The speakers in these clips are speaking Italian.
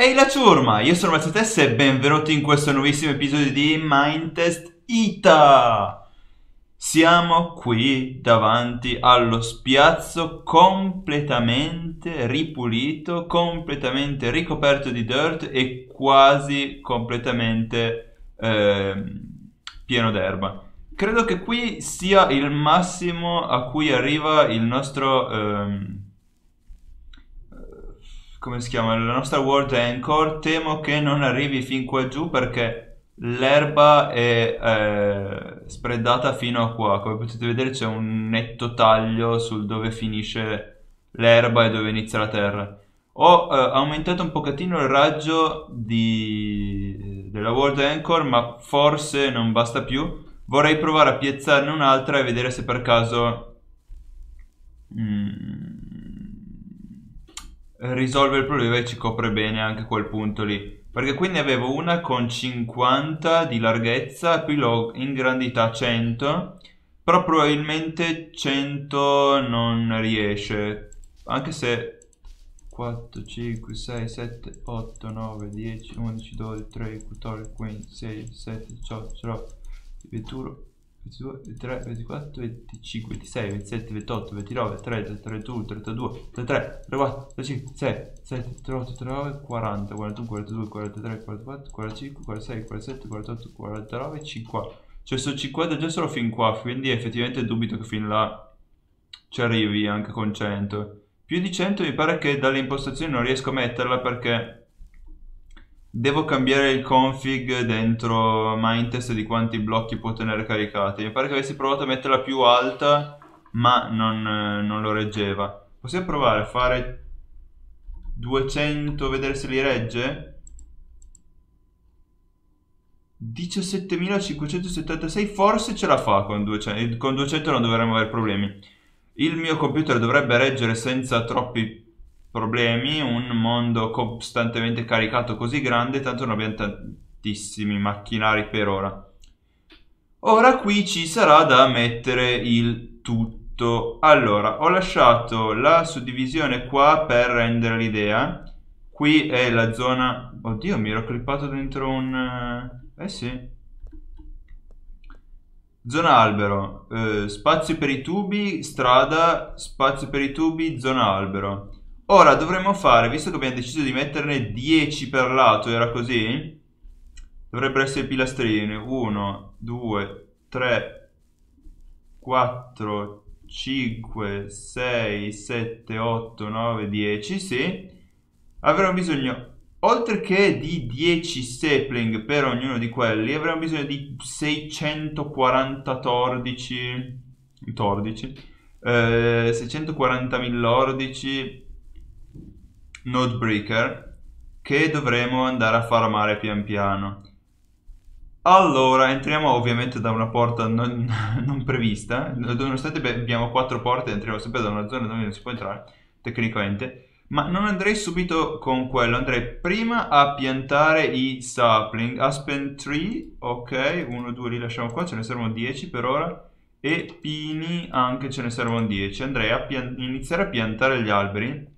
Ehi la ciurma, io sono Mazzatessa e benvenuti in questo nuovissimo episodio di Mindtest Ita. Siamo qui davanti allo spiazzo completamente ripulito, completamente ricoperto di dirt e quasi completamente pieno d'erba. Credo che qui sia il massimo a cui arriva il nostro come si chiama? La nostra World Anchor. Temo che non arrivi fin qua giù perché l'erba è spreadata fino a qua. Come potete vedere c'è un netto taglio sul dove finisce l'erba e dove inizia la terra. Ho aumentato un pochettino il raggio della World Anchor, ma forse non basta più. Vorrei provare a piazzarne un'altra e vedere se per caso risolve il problema e ci copre bene anche quel punto lì. Perché qui ne avevo una con 50 di larghezza, qui l'ho ingrandita a 100, però probabilmente 100 non riesce. Anche se 4, 5, 6, 7, 8, 9, 10, 11, 12, 13, 14, 15, 16, 17, 18, 19, 21, 22, 23, 24, 25, 26, 27, 28, 29, 30, 31, 32, 33, 34, 35, 6, 7, 38, 39, 40, 41, 42, 43, 44, 45, 46, 47, 48, 49, 50. Cioè sono 50 già solo fin qua, quindi effettivamente dubito che fin là ci arrivi anche con 100. Più di 100 mi pare che dalle impostazioni non riesco a metterla perché devo cambiare il config dentro Mindtest di quanti blocchi può tenere caricati. Mi pare che avessi provato a metterla più alta, ma non lo reggeva. Possiamo provare a fare 200, vedere se li regge? 17.576, forse ce la fa con 200. Con 200 non dovremmo avere problemi. Il mio computer dovrebbe reggere senza troppi problemi un mondo costantemente caricato così grande, tanto non abbiamo tantissimi macchinari per ora. Ora qui ci sarà da mettere il tutto. Allora, ho lasciato la suddivisione qua per rendere l'idea. Qui è la zona... Oddio, mi ero clippato dentro un... sì. Zona albero, spazio per i tubi, strada, spazio per i tubi, zona albero. Ora dovremmo fare, visto che abbiamo deciso di metterne 10 per lato, era così? Dovrebbero essere pilastrini. 1, 2, 3, 4, 5, 6, 7, 8, 9, 10, sì. Avremo bisogno, oltre che di 10 sapling per ognuno di quelli, avremo bisogno di 640 tordici, 640.000 ordici nodebreaker che dovremo andare a farmare pian piano. Allora, entriamo ovviamente da una porta non prevista, nonostante abbiamo 4 porte, entriamo sempre da una zona dove non si può entrare, tecnicamente. Ma non andrei subito con quello, andrei prima a piantare i sapling. Aspen tree, ok, 1, 2 li lasciamo qua, ce ne servono 10 per ora. E pini anche ce ne servono 10. Andrei a iniziare a piantare gli alberi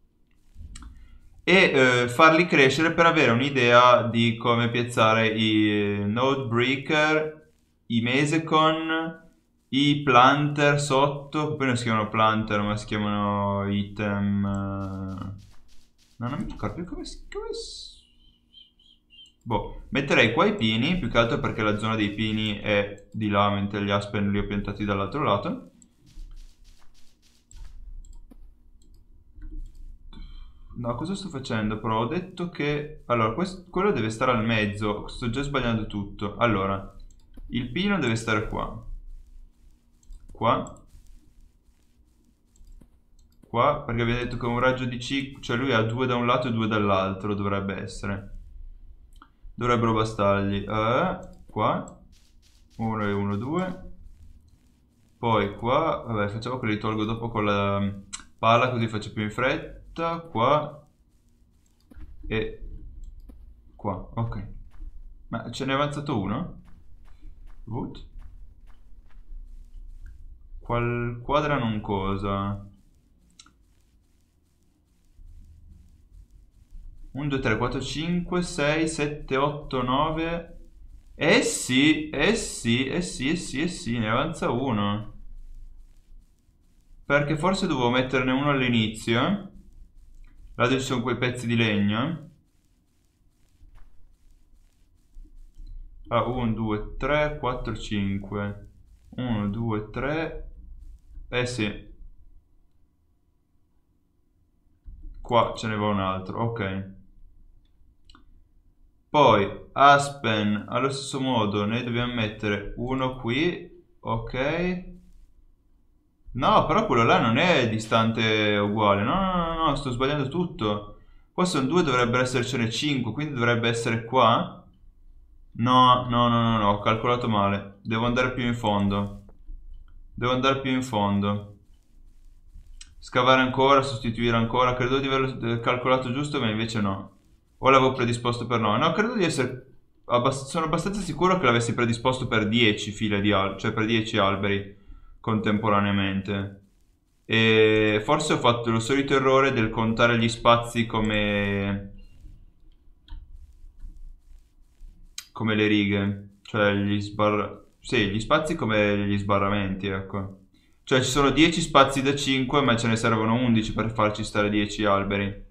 e farli crescere per avere un'idea di come piazzare i node breaker, i mesecon, i planter sotto, poi non si chiamano planter ma si chiamano item, no, non mi ricordo più boh, metterei qua i pini, più che altro perché la zona dei pini è di là, mentre gli aspen li ho piantati dall'altro lato. No, cosa sto facendo? Però ho detto che... Allora, quello deve stare al mezzo. Sto già sbagliando tutto. Allora, il pino deve stare qua. Qua. Qua, perché abbiamo detto che un raggio di C... Cioè lui ha 2 da un lato e 2 dall'altro, dovrebbe essere. Dovrebbero bastargli. Qua. 1 e 1, 2. Poi qua... Vabbè, facciamo che li tolgo dopo con la pala, così faccio più in fretta. Qua. E qua, ok. Ma ce n'è avanzato uno? Wood? Quadrano un cosa. 1, 2, 3, 4, 5, 6, 7, 8, 9. Eh sì, ne avanza uno. Perché forse dovevo metterne uno all'inizio. Là dove ci sono quei pezzi di legno. Ah, 1, 2, 3, 4, 5. 1, 2, 3. Eh sì. Qua ce ne va un altro, ok. Poi Aspen allo stesso modo ne dobbiamo mettere uno qui, ok. No, però quello là non è distante uguale, no, sto sbagliando tutto. Qua sono due, dovrebbero essercene 5, quindi dovrebbe essere qua. No, ho calcolato male. Devo andare più in fondo. Devo andare più in fondo. Scavare ancora, sostituire ancora. Credo di averlo calcolato giusto, ma invece no. O l'avevo predisposto per 9. No, credo di essere... sono abbastanza sicuro che l'avessi predisposto per 10 file di alberi, cioè per 10 alberi contemporaneamente. E forse ho fatto lo solito errore del contare gli spazi come le righe. Cioè sì, gli spazi come gli sbarramenti, ecco. Cioè ci sono 10 spazi da 5, ma ce ne servono 11 per farci stare 10 alberi.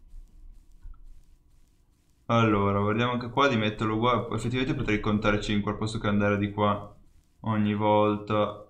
Allora, guardiamo anche qua di metterlo uguale. Effettivamente potrei contare 5 al posto che andare di qua ogni volta.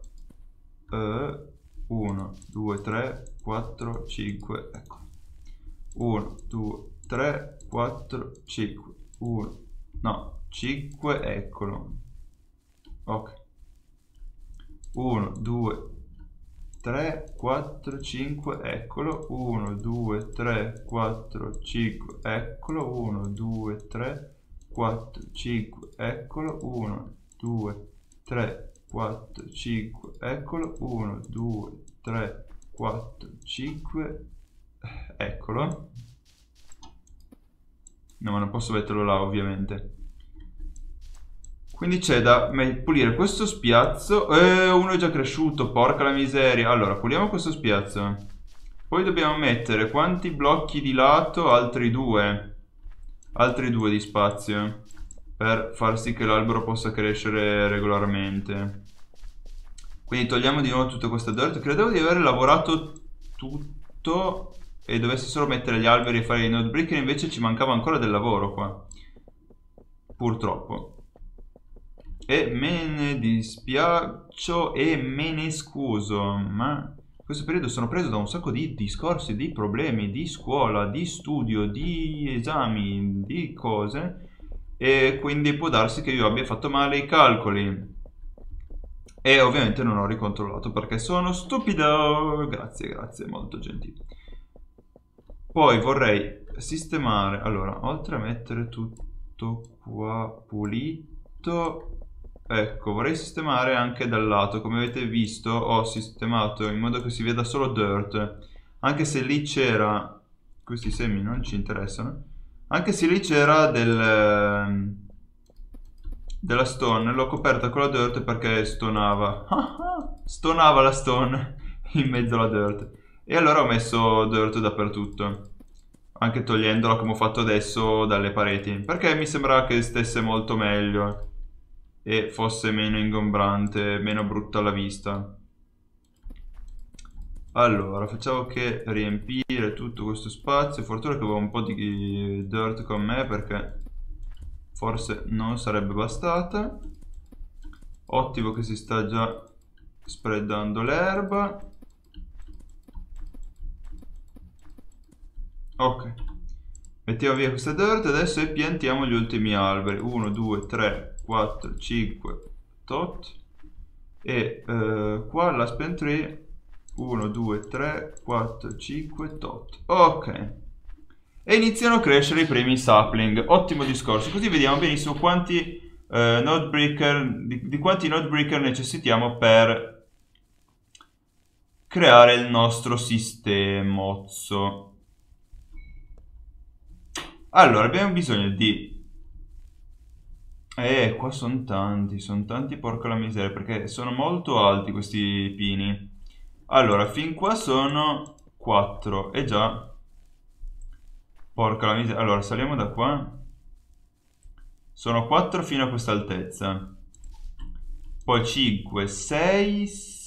1, 2, 3, 4, 5, ecco. 1, 2, 3, 4, 5. 1, no, 5, eccolo. Ok. 1, 2, 3, 4, 5, eccolo. 1, 2, 3, 4, 5, eccolo. 1, 2, 3, 4, 5, eccolo. 1, 2, 3, 4, 5, eccolo. 1, 2, 3, 4, 5, eccolo. No, ma non posso metterlo là, ovviamente. Quindi c'è da pulire questo spiazzo. Uno è già cresciuto, porca la miseria. Allora, puliamo questo spiazzo. Poi dobbiamo mettere quanti blocchi di lato? Altri due. Altri due di spazio. Per far sì che l'albero possa crescere regolarmente. Quindi togliamo di nuovo tutta questa dirt. Credevo di aver lavorato tutto e dovessi solo mettere gli alberi e fare i node brick, invece ci mancava ancora del lavoro qua. Purtroppo. E me ne dispiaccio e me ne scuso, ma in questo periodo sono preso da un sacco di discorsi, di problemi, di scuola, di studio, di esami, di cose, e quindi può darsi che io abbia fatto male i calcoli. E ovviamente non ho ricontrollato perché sono stupido. Grazie, molto gentile. Poi vorrei sistemare, allora, oltre a mettere tutto qua pulito, ecco, vorrei sistemare anche dal lato. Come avete visto ho sistemato in modo che si veda solo dirt, anche se lì c'era, questi semi non ci interessano, anche se lì c'era della stone, l'ho coperta con la dirt perché stonava. Stonava la stone in mezzo alla dirt. E allora ho messo dirt dappertutto, anche togliendola come ho fatto adesso dalle pareti, perché mi sembrava che stesse molto meglio e fosse meno ingombrante, meno brutta alla vista. Allora, facciamo che riempire tutto questo spazio. Fortuna che avevo un po' di dirt con me perché forse non sarebbe bastata. Ottimo che si sta già spreadando l'erba. Ok, mettiamo via questa dirt adesso e piantiamo gli ultimi alberi. 1, 2, 3, 4, 5, tot. E qua l'aspen tree 1, 2, 3, 4, 5, tot. Ok. E iniziano a crescere i primi sapling. Ottimo discorso. Così vediamo benissimo quanti node breaker, di quanti node breaker necessitiamo per creare il nostro sistemozzo. Allora, abbiamo bisogno di... qua sono tanti, porca la miseria, perché sono molto alti questi pini. Allora, fin qua sono 4, e già Porca la miseria. Allora, saliamo da qua. Sono 4 fino a questa altezza. Poi 5, 6,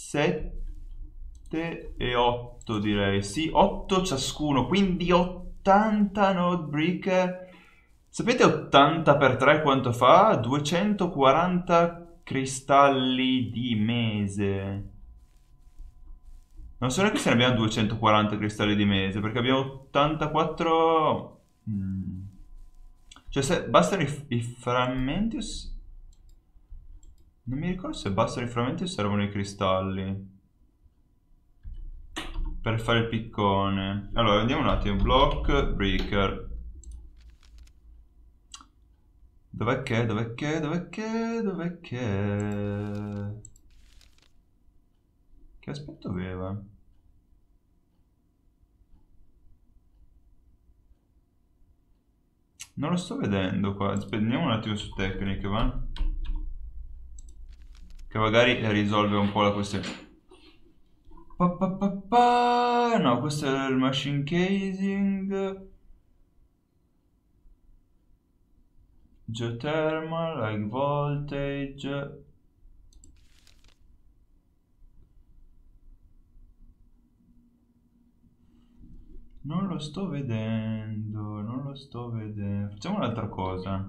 7 e 8 direi. Sì, 8 ciascuno, quindi 80 nodebreaker. Sapete 80 per 3 quanto fa? 240 cristalli di mese. Non so neanche se ne abbiamo 240 cristalli di mese, perché abbiamo 84... Cioè, se bastano i frammenti... Non mi ricordo se bastano i frammenti o servono i cristalli per fare il piccone. Allora, vediamo un attimo. Block breaker. Dov'è che? Dov'è che? Dov'è che? Dov'è che? Che aspetto aveva? Non lo sto vedendo qua. Andiamo un attimo su tecniche, va? Che magari risolve un po' la questione. No, questo è il machine casing. Geothermal, high voltage. Non lo sto vedendo, non lo sto vedendo. Facciamo un'altra cosa.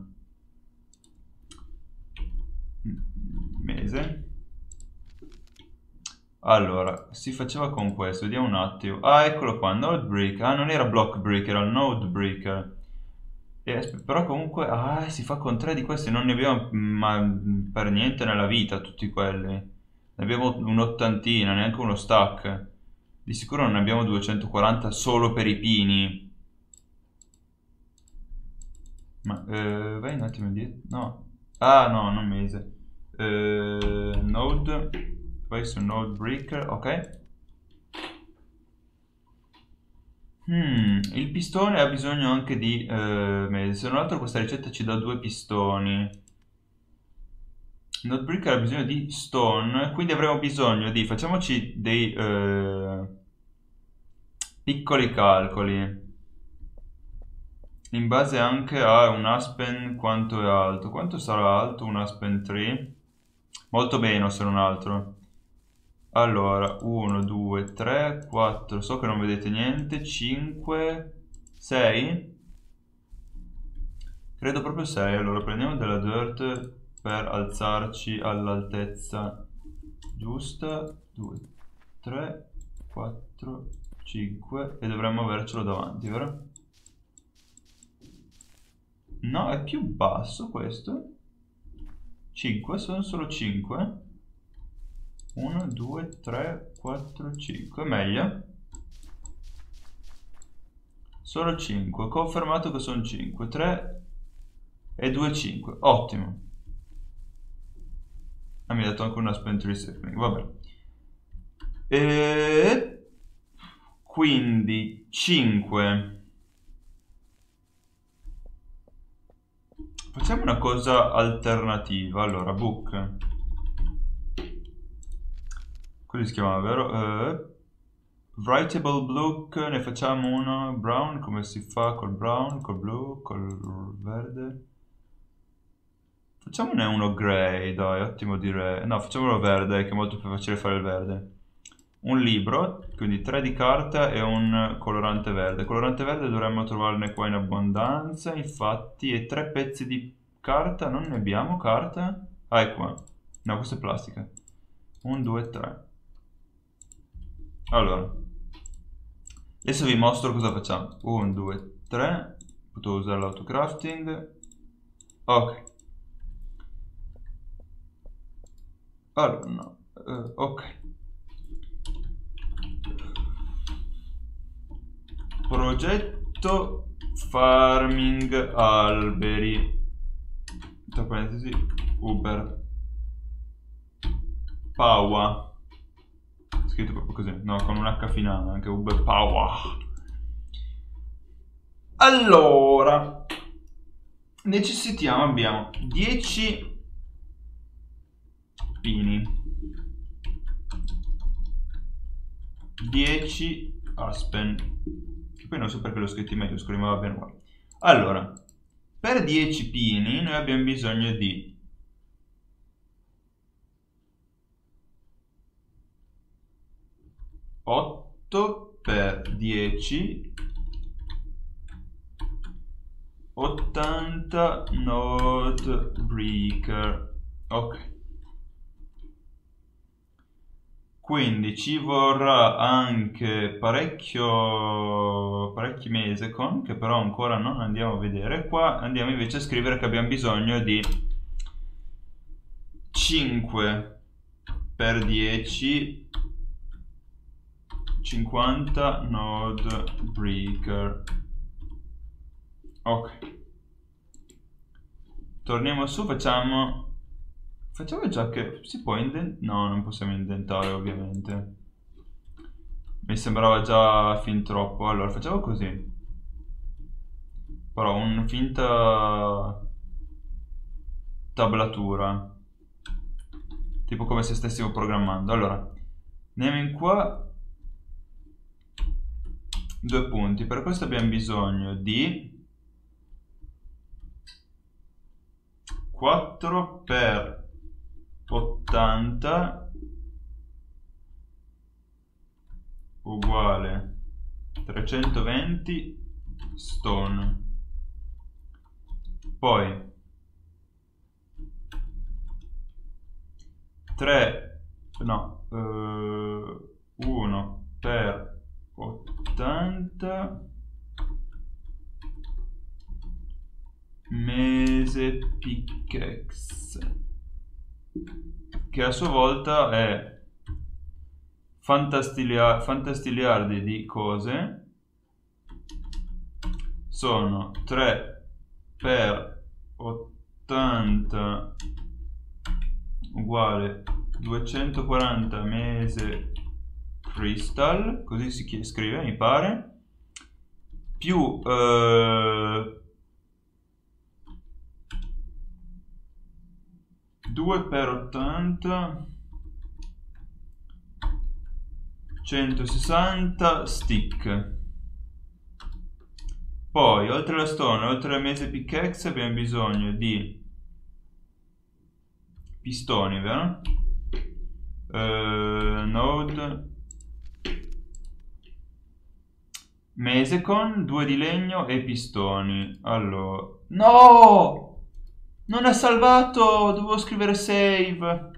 Mese. Allora, si faceva con questo, vediamo un attimo. Ah, eccolo qua, node breaker. Ah, non era block breaker, era node breaker. Però comunque, si fa con 3 di questi, non ne abbiamo per niente nella vita tutti quelli. Ne abbiamo un'ottantina, neanche uno stack. Di sicuro non ne abbiamo 240 solo per i pini. Ma, vai un attimo indietro. No. Ah, no, non mese. Node. Vai su node breaker, ok. Il pistone ha bisogno anche di mese. Se non altro questa ricetta ci dà 2 pistoni. Notebreaker ha bisogno di stone, quindi avremo bisogno di... Facciamoci dei piccoli calcoli. In base anche a un aspen quanto è alto. Quanto sarà alto un aspen tree? Molto meno se non altro. Allora, 1, 2, 3, 4, so che non vedete niente, 5, 6? Credo proprio 6, allora prendiamo della dirt per alzarci all'altezza giusta, 2, 3, 4, 5 e dovremmo avercelo davanti, vero? No, è più basso questo. 5, sono solo 5. 1, 2, 3, 4, 5. Meglio. Solo 5. Ho confermato che sono 5. 3 e 2, 5. Ottimo. Ah, mi ha dato anche una spent recycling. Vabbè. E... quindi 5. Facciamo una cosa alternativa. Allora, book. Così si chiama, vero? Writable book, ne facciamo uno brown, come si fa col brown, col blu, col verde. Facciamone uno grey, dai, ottimo direi. No, facciamolo verde, che è molto più facile fare il verde. Un libro, quindi 3 di carta e un colorante verde. Colorante verde dovremmo trovarne qua in abbondanza, infatti, e 3 pezzi di carta, non ne abbiamo carta? Ah, è qua. No, questa è plastica. 1, 2, 3. Allora, adesso vi mostro cosa facciamo. 1, 2, 3. Potevo usare l'autocrafting. Ok. Allora, no. Ok. Progetto farming alberi. Tra parentesi, Uber. Paua. Scritto proprio così, no, con un H finale, anche Uber Paua. Allora, necessitiamo, abbiamo 10 pini, 10 Aspen, che poi non so perché l'ho scritto in maiuscoli, ma va bene uguale. Allora, per 10 pini noi abbiamo bisogno di 8 per 10, 80 node breaker. Ok. Quindi ci vorrà anche parecchi mesecon, che però ancora non andiamo a vedere. Qua andiamo invece a scrivere che abbiamo bisogno di 5 per 10, 50 node breaker. Ok. Torniamo su, facciamo già che si può indentare. No, non possiamo indentare ovviamente. Mi sembrava già fin troppo. Allora, facciamo così. Però un finta tablatura. Tipo come se stessimo programmando. Allora, andiamo in qua. 2 punti. Per questo abbiamo bisogno di 4 per 80 uguale 320 stone. Poi 1 per 80 mese pickaxe, che a sua volta è fantastiliardi di cose. Sono 3 per 80 uguale 240 mese crystal, così si scrive mi pare, più 2 per 80 160 stick. Poi oltre alla stone, oltre alla mese pickaxe abbiamo bisogno di pistoni, vero? Node mesecon, 2 di legno e pistoni. Allora, no! Non è salvato, dovevo scrivere save.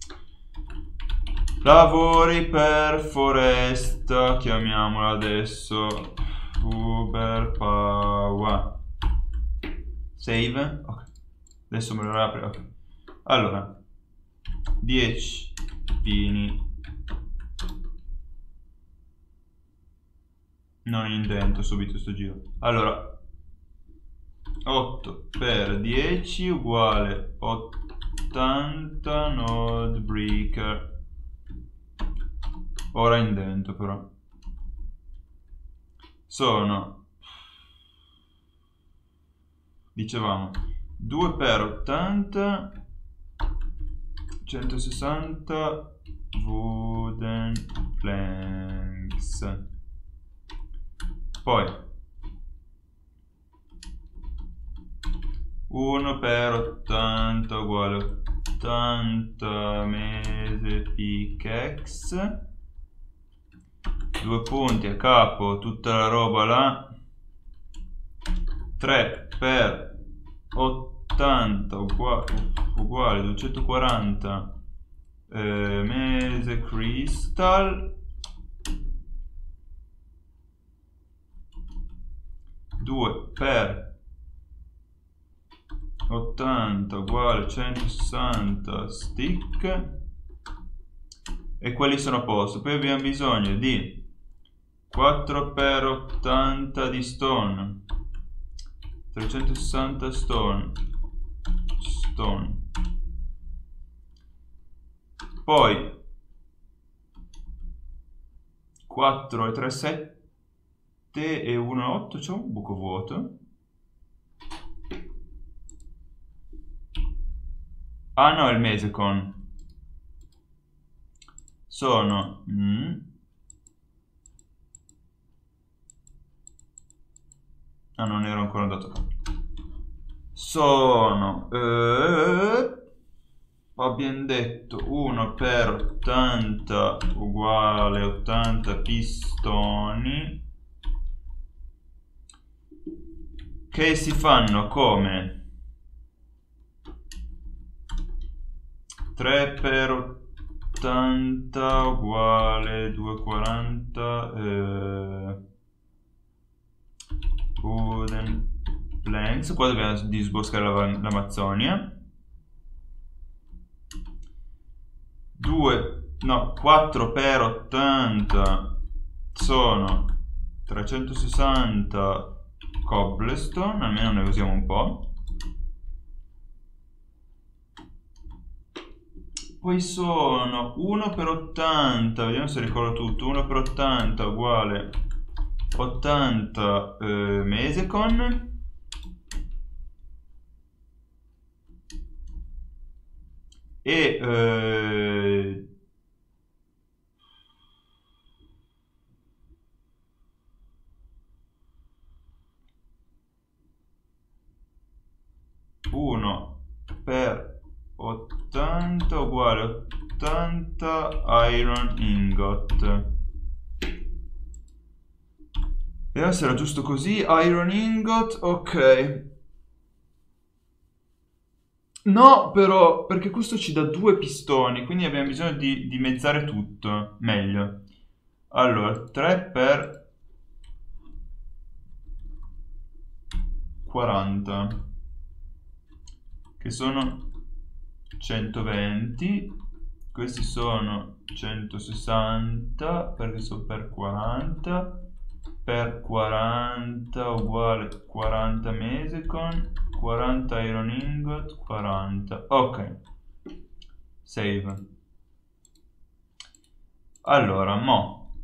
Lavori per foresta, chiamiamola adesso Uber Power. Save? Ok. Adesso me lo riapre. Ok. Allora, 10 pini. Non indento subito sto giro. Allora, 8 per 10 uguale 80 node breaker. Ora indento però. Sono, dicevamo, 2 per 80 160 wooden planks. Poi 1 per 80 uguale 80 mese pickaxe. 2 punti a capo, tutta la roba là. 3 per 80 uguale 240 mese crystal. 2 per 80 uguale 160 stick. E quelli sono a posto. Poi abbiamo bisogno di 4 per 80 di stone, 360 stone. Poi 4 e 3 7 e 1 8, c'è un buco vuoto. Ah no, è il mesecon. Sono Ah, non ero ancora andato qua. Sono... abbiamo detto 1 per 80 uguale 80 pistoni che si fanno come 3 per 80 uguale 240 wooden planks. Qua dobbiamo disboscare l'Amazzonia. 4 per 80 sono 360 cobblestone, almeno ne usiamo un po'. Poi sono 1 per 80, vediamo se ricordo tutto, 1 per 80 uguale 80 mesecon. E 1 per 80 uguale 80 iron ingot. Vediamo se era giusto così. Iron ingot, ok. No, però, perché questo ci dà 2 pistoni, quindi abbiamo bisogno di dimezzare tutto. Meglio. Allora, 3 per 40, che sono 120. Questi sono 160, perché sono per 40. Per 40 uguale 40 mesecon, 40 iron ingot, 40. Ok. Save. Allora, mo.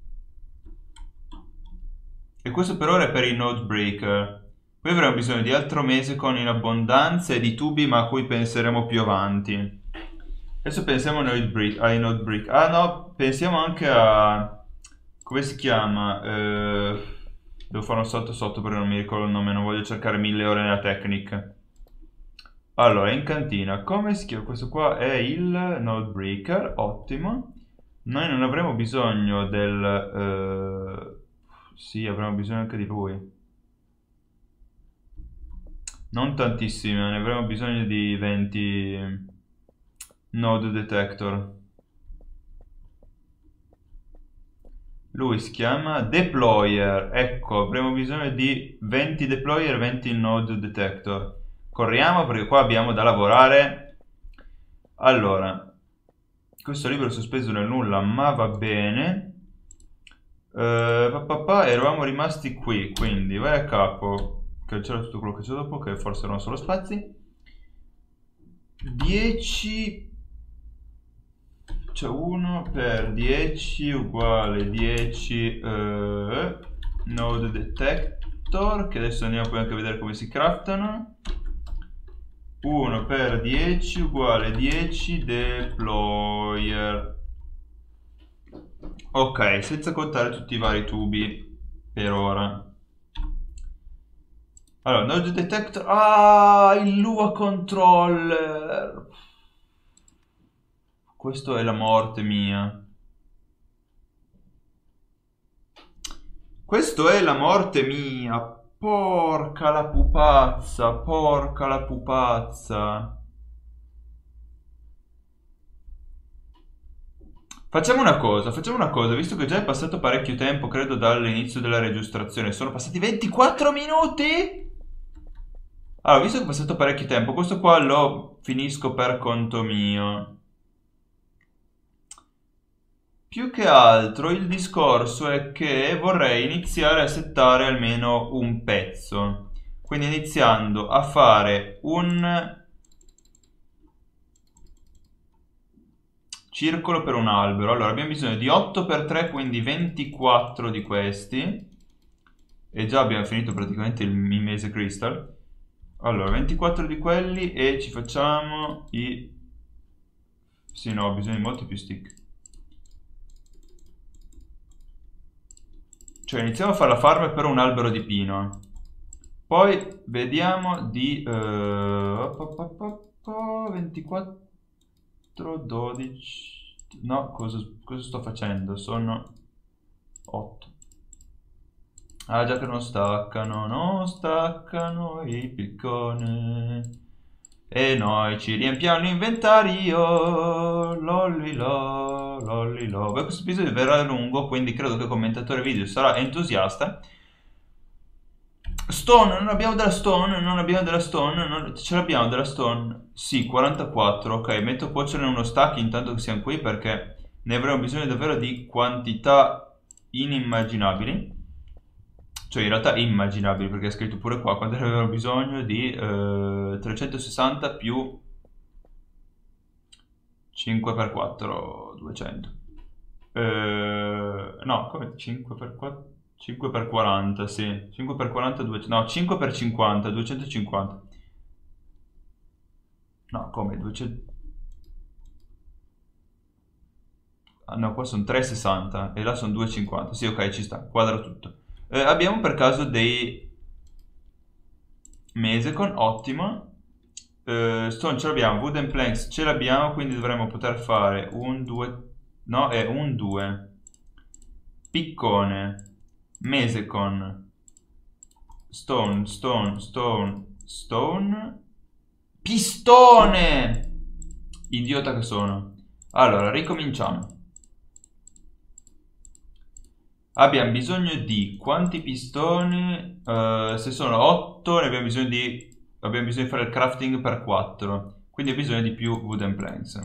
E questo per ora è per i node breaker. Poi avremo bisogno di altro mesecon in abbondanza e di tubi, ma a cui penseremo più avanti. Adesso pensiamo ai node break. Ah no, pensiamo anche a... come si chiama? Devo fare un salto sotto perché non mi ricordo il nome, non voglio cercare 1000 ore nella tecnica. Allora, in cantina, come si chiama? Questo qua è il node breaker, ottimo. Noi non avremo bisogno del... sì, avremo bisogno anche di lui. Non tantissimo, ne avremo bisogno di 20 node detector. Lui si chiama deployer. Ecco, avremo bisogno di 20 deployer e 20 node detector. Corriamo perché qua abbiamo da lavorare. Allora, questo libro è sospeso nel nulla, ma va bene. Eravamo rimasti qui, quindi vai a capo, cancella tutto quello che c'è dopo, che forse erano solo spazi. 10, cioè 1 per 10 uguale 10 node detector, che adesso andiamo poi anche a vedere come si craftano. 1 per 10 uguale 10 deployer. Ok, senza contare tutti i vari tubi per ora. Allora, node detector... Ah, il Lua controller! Questo è la morte mia. Questo è la morte mia. Porca la pupazza, porca la pupazza. Facciamo una cosa, visto che già è passato parecchio tempo, credo dall'inizio della registrazione, sono passati 24 minuti? Allora, visto che è passato parecchio tempo, questo qua lo finisco per conto mio. Più che altro il discorso è che vorrei iniziare a settare almeno un pezzo. Quindi iniziando a fare un circolo per un albero. Allora abbiamo bisogno di 8 per 3, quindi 24 di questi. E già abbiamo finito praticamente il mese crystal. Allora 24 di quelli e ci facciamo i... Sì, no, ho bisogno di molti più stick. Cioè iniziamo a fare la farm per un albero di pino. Poi vediamo di 24, 12. No, cosa sto facendo? Sono 8. Ah, già che non staccano i picconi. E noi ci riempiamo l'inventario. Lollilo, lollilo. Beh, questo episodio verrà lungo, quindi credo che il commentatore video sarà entusiasta. Stone, non abbiamo della stone, ce l'abbiamo della stone. Sì, 44, ok, metto cuocere uno stack intanto che siamo qui perché ne avremo bisogno davvero di quantità inimmaginabili. Cioè in realtà immaginabili perché è scritto pure qua quando ne avevamo bisogno di 360 più 5x4, 200. No, come 5x4? 5x40, sì. 5x40, 200. No, 5x50, 250. No, come 200? Ah, no, qua sono 3,60 e là sono 2,50. Sì, ok, ci sta, quadra tutto. Abbiamo per caso dei Mesecon, ottimo. Stone ce l'abbiamo, Wooden Planks ce l'abbiamo, quindi dovremmo poter fare un 2. No, è un 2. Piccone, Mesecon, Stone, Stone, Stone, Stone, Pistone! Idiota che sono. Allora, ricominciamo. Abbiamo bisogno di quanti pistoni? Se sono 8 ne abbiamo bisogno di fare il crafting per 4. Quindi ho bisogno di più wooden planks.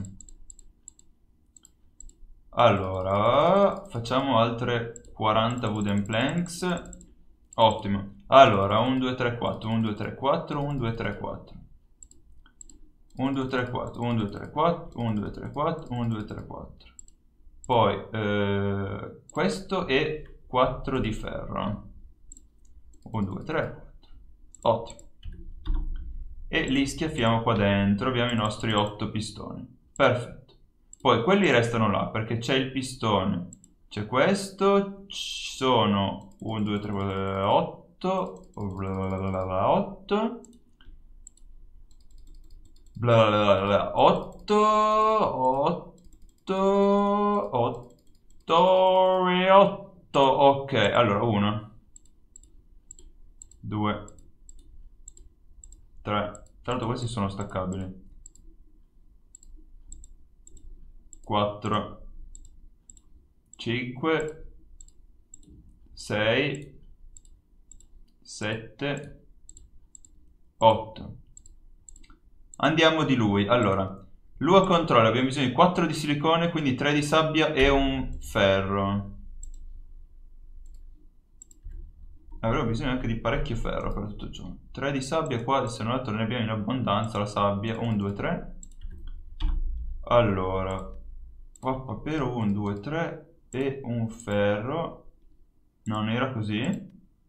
Allora, facciamo altre 40 wooden planks. Ottimo. Allora, 1, 2, 3, 4, 1, 2, 3, 4, 1, 2, 3, 4. 1, 2, 3, 4, 1, 2, 3, 4, 1, 2, 3, 4, 1, 2, 3, 4. Poi questo è 4 di ferro. 1, 2, 3, 4. Ottimo. E li schiaffiamo qua dentro. Abbiamo i nostri 8 pistoni. Perfetto. Poi quelli restano là perché c'è il pistone. C'è questo. Ci sono 1, 2, 3, 4, 8. 8. 8. 8 e 8. Ok, allora 1, 2, 3. Tra l'altro questi sono staccabili. 4, 5, 6, 7, 8. Andiamo di lui. Allora, Lua controlla, abbiamo bisogno di 4 di silicone, quindi 3 di sabbia e un ferro. Avremo bisogno anche di parecchio ferro per tutto ciò. 3 di sabbia qua, se non altro ne abbiamo in abbondanza la sabbia. 1, 2, 3. Allora, per 1, 2, 3 e un ferro. Non era così?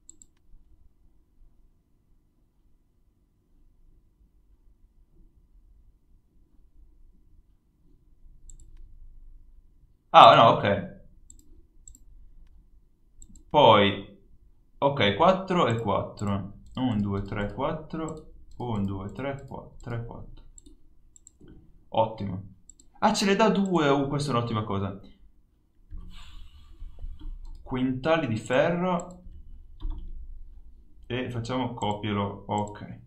Ah, no, ok. Poi, ok, 4 e 4. 1, 2, 3, 4. 1, 2, 3, 4. 3, 4. Ottimo. Ah, ce ne dà 2. Questa è un'ottima cosa. Quintali di ferro. E facciamo copielo. Ok.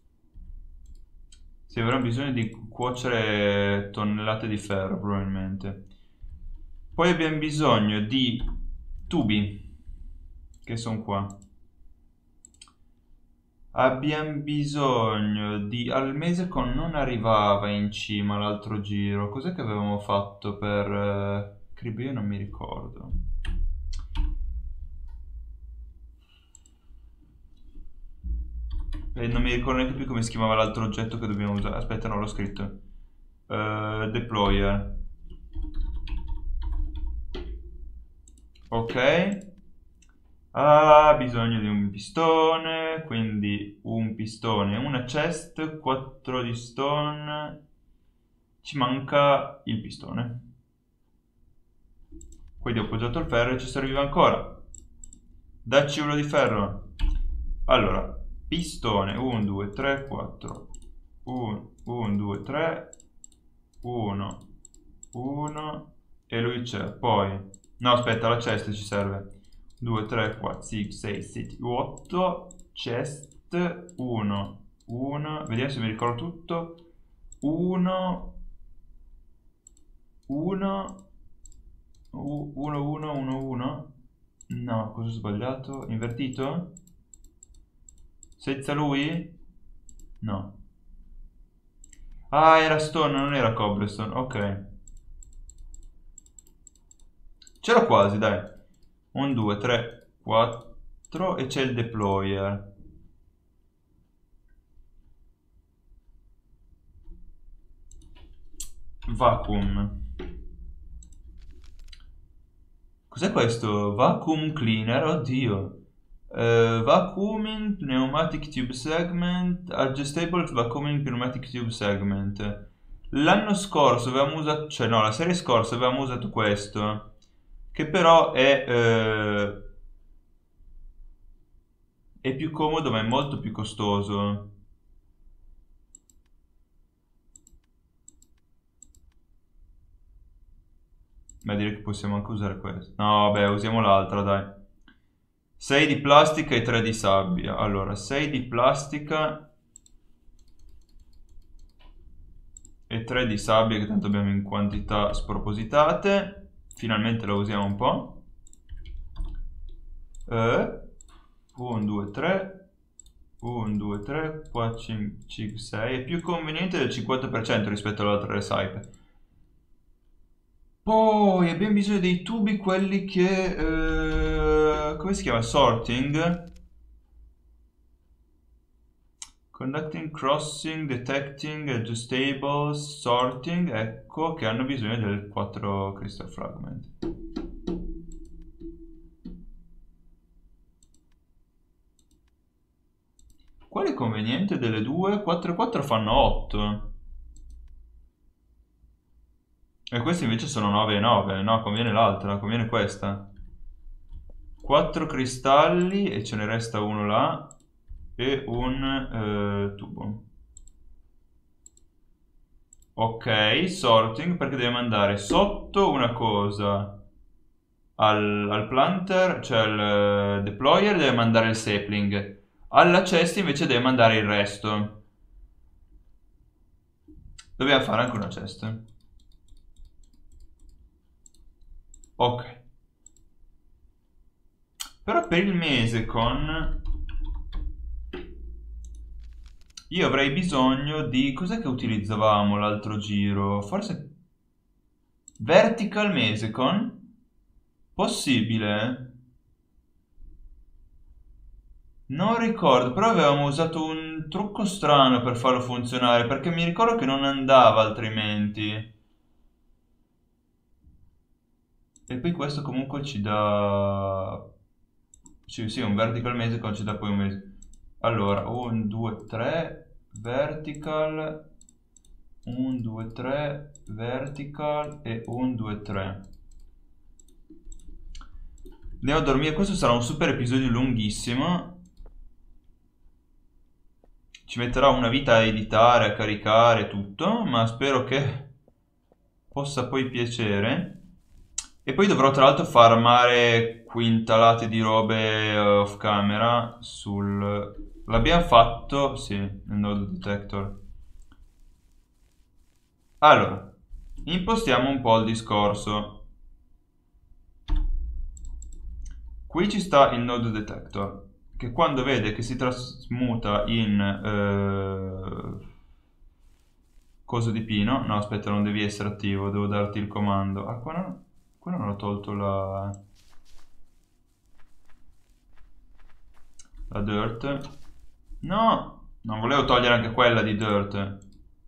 Sì, avremo bisogno di cuocere tonnellate di ferro, probabilmente. Poi abbiamo bisogno di tubi, che sono qua. Abbiamo bisogno di... Al Mesecon non arrivava in cima l'altro giro. Cos'è che avevamo fatto per... Cribio, io non mi ricordo. E non mi ricordo neanche più come si chiamava l'altro oggetto che dobbiamo usare. Aspetta, no, l'ho scritto. Deployer. Ok. Ha bisogno di un pistone, quindi un pistone, una chest, 4 di stone. Ci manca il pistone. Quindi ho appoggiato il ferro e ci serviva ancora. Dacci uno di ferro. Allora, pistone, 1, 2, 3, 4, 1, 2, 3, 1, 1, e lui c'è, poi, no aspetta, la chest ci serve, 2, 3, 4, 5, 6, 7, 8, chest, 1, 1, vediamo se mi ricordo tutto, 1, 1, 1, 1, 1, 1, no, cosa ho sbagliato, invertito? Senza lui? No. Ah, era stone, non era cobblestone, ok. C'era quasi, dai. 1, 2, 3, 4 e c'è il deployer. Vacuum. Cos'è questo? Vacuum cleaner? Oddio. Vacuuming pneumatic tube segment. Adjustable vacuuming pneumatic tube segment. L'anno scorso avevamo usato, cioè no, la serie scorsa avevamo usato questo, che però è più comodo ma è molto più costoso. Ma direi che possiamo anche usare questo. No, vabbè, usiamo l'altra, dai. 6 di plastica e 3 di sabbia. Allora, 6 di plastica e 3 di sabbia, che tanto abbiamo in quantità spropositate. Finalmente la usiamo un po'. 1, 2, 3. 1, 2, 3, 4, 5, 6. È più conveniente del 50% rispetto all'altra recipe. Poi abbiamo bisogno dei tubi, quelli che... come si chiama? Sorting. Conducting, crossing, detecting, adjustable, sorting. Ecco che hanno bisogno del 4 crystal fragment. Quale è conveniente delle due? 4 e 4 fanno 8. E questi invece sono 9 e 9. No, conviene l'altra, conviene questa. 4 cristalli e ce ne resta uno là. E un tubo. Ok, sorting, perché deve mandare sotto una cosa al planter, cioè al deployer deve mandare il sapling. Alla chest invece deve mandare il resto. Dobbiamo fare anche una chest. Ok. Però per il mese con... Io avrei bisogno di... Cos'è che utilizzavamo l'altro giro? Forse... Vertical Mesecon? Possibile? Non ricordo, però avevamo usato un trucco strano per farlo funzionare, perché mi ricordo che non andava altrimenti. E poi questo comunque ci dà... Sì, un vertical Mesecon ci dà poi un mese. Allora, 1, 2, 3, vertical... 1, 2, 3, vertical e 1, 2, 3. Andiamo a dormire, questo sarà un super episodio lunghissimo. Ci metterà una vita a editare, a caricare tutto, ma spero che possa poi piacere. E poi dovrò tra l'altro farmare quintalate di robe off camera sul... L'abbiamo fatto, sì, nel node detector. Allora, impostiamo un po' il discorso. Qui ci sta il node detector, che quando vede che si trasmuta in coso di pino, no aspetta, non devi essere attivo, devo darti il comando. Ah, qua non ho tolto la dirt. No, non volevo togliere anche quella di dirt.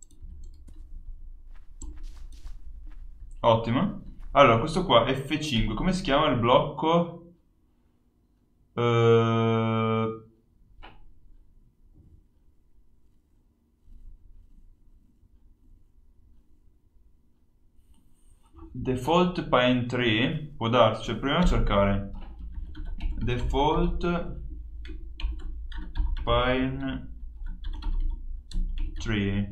Ottimo. Allora, questo qua F5, come si chiama il blocco? Default Pine Tree, può darsi, cioè proviamo a cercare Default Pine Tree.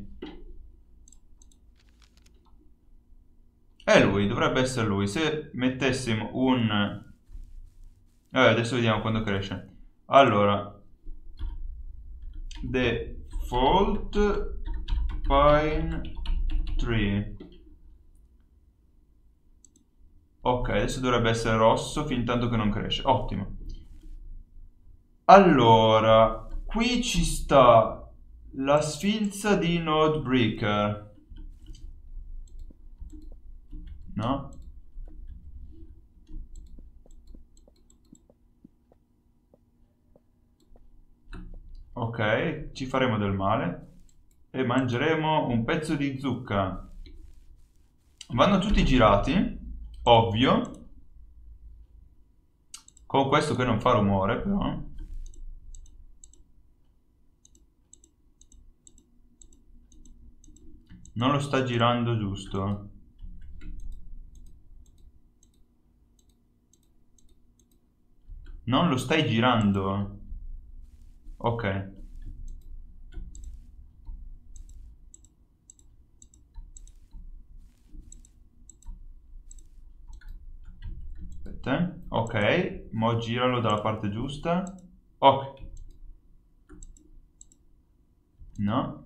È lui, dovrebbe essere lui. Se mettessimo un... adesso vediamo quando cresce. Allora, default pine tree. Ok, adesso dovrebbe essere rosso fin tanto che non cresce. Ottimo. Allora, qui ci sta la sfilza di Nodebreaker. No? Ok, ci faremo del male e mangeremo un pezzo di zucca. Vanno tutti girati, ovvio, con questo che non fa rumore però. Non lo sta girando giusto. Non lo stai girando. Ok. Aspetta. Ok. Mo giralo dalla parte giusta. Ok. No.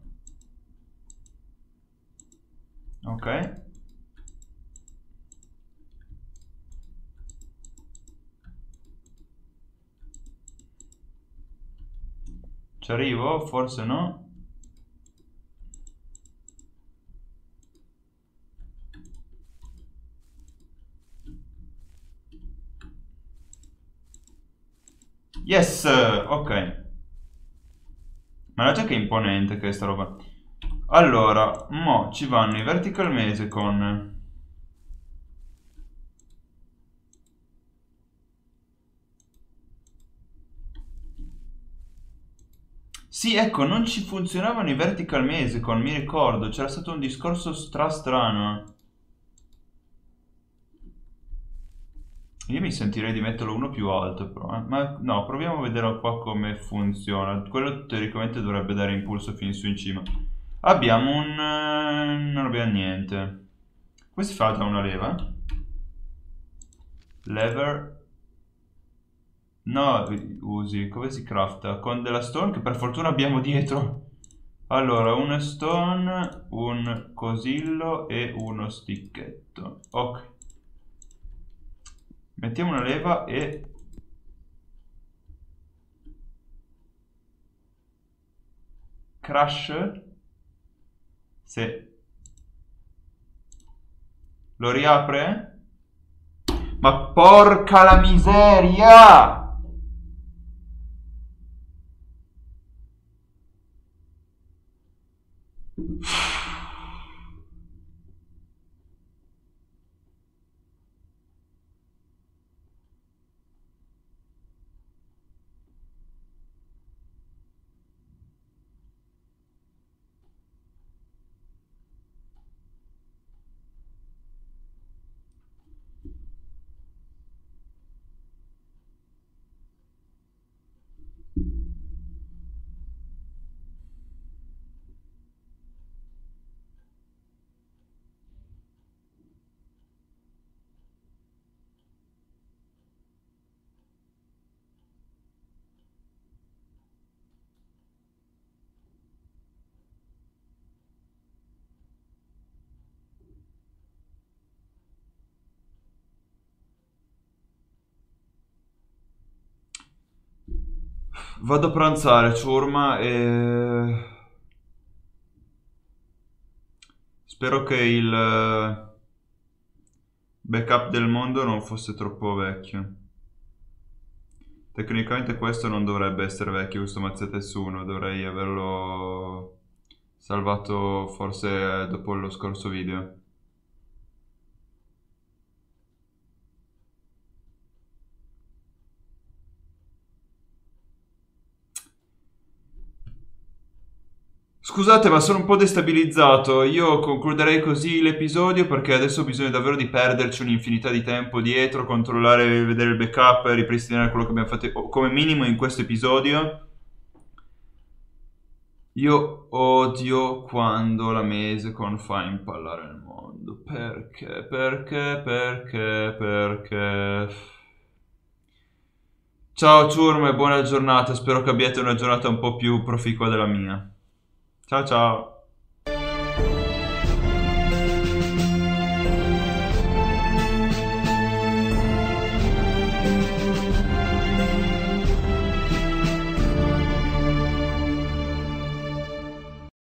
Ok. Ci arrivo? Forse no. Yes! Ok. Guardate che imponente che è sta roba. Allora, mo ci vanno i vertical maze con... Sì, ecco, non ci funzionavano i vertical maze con, mi ricordo, c'era stato un discorso strano. Io mi sentirei di metterlo uno più alto però, ma no, proviamo a vedere qua come funziona. Quello teoricamente dovrebbe dare impulso fin su in cima. Abbiamo un... non abbiamo niente. Come si fa da una leva? Lever... No, usi, come si crafta? Con della stone che per fortuna abbiamo dietro. Allora, una stone, un cosillo e uno sticchetto. Ok. Mettiamo una leva e... Crash? Sì. Lo riapre? Ma porca la miseria! Vado a pranzare, ciurma, e... Spero che il backup del mondo non fosse troppo vecchio. Tecnicamente questo non dovrebbe essere vecchio, questo Mazzetta S1, dovrei averlo salvato forse dopo lo scorso video. Scusate, ma sono un po' destabilizzato. Io concluderei così l'episodio perché adesso ho bisogno davvero di perderci un'infinità di tempo dietro, controllare, vedere il backup, ripristinare quello che abbiamo fatto come minimo in questo episodio. Io odio quando la Mesecon fa impallare il mondo. Perché? Perché? Perché? Perché? Ciao ciurme, buona giornata. Spero che abbiate una giornata un po' più proficua della mia. Ciao ciao.